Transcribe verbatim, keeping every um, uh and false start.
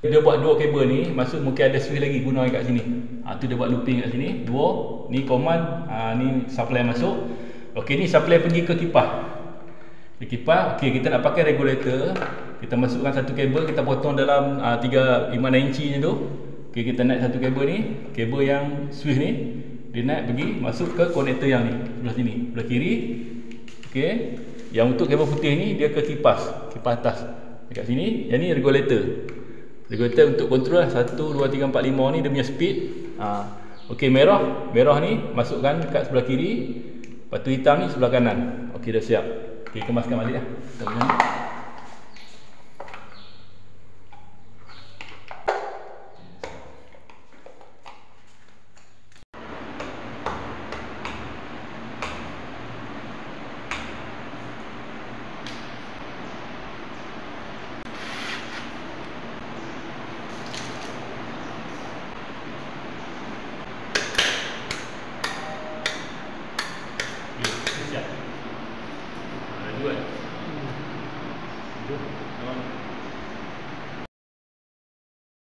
Dia buat dua kabel ni, maksud mungkin ada switch lagi guna kat sini. Ha, tu dia buat looping kat sini. Dua, ni command, ha, ni supply masuk. Okey, ni supply pergi ke kipas. Ke kipas, okey, kita nak pakai regulator. Kita masukkan satu kabel, kita potong dalam uh, tiga lima enam inci ni tu. Okey, kita naik satu kabel ni, kabel yang switch ni, dia naik pergi masuk ke konektor yang ni, sebelah sini, sebelah kiri. Okey. Yang untuk kabel putih ni dia ke kipas, kipas atas. Dekat sini, yang ni regulator. Regulator untuk kontrol lah. satu, dua, tiga, empat, lima ni dia punya speed. Ha. Okey, merah, merah ni masukkan kat sebelah kiri. Lepas tu hitam ni sebelah kanan. Okey, dah siap. Okey, kemaskan balik lah. Kita